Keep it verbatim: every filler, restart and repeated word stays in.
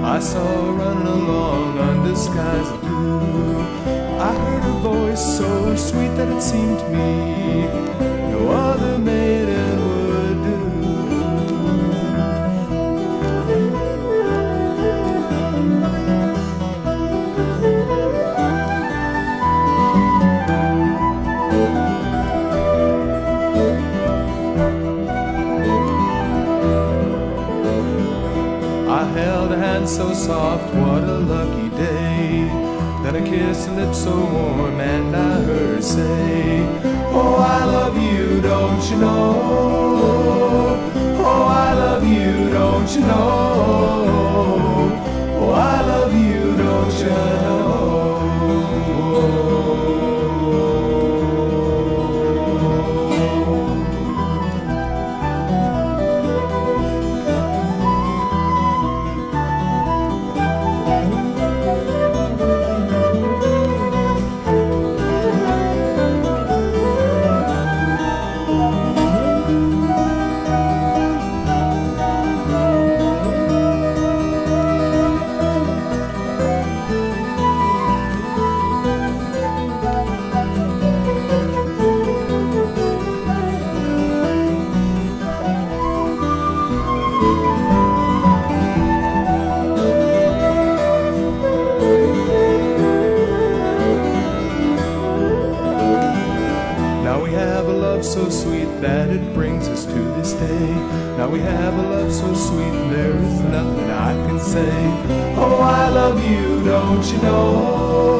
I saw her running along under skies of blue. I heard her voice so sweet that it seemed to me no other maiden would do. I held a hand so soft, what a lucky day. Then I kissed her lips so warm and I heard her say, oh, I love you, don't you know? Oh, I love you, don't you know? Oh, I love you, don't you know? So sweet that it brings us to this day. Now we have a love so sweet there is nothing I can say. Oh, I love you, don't you know?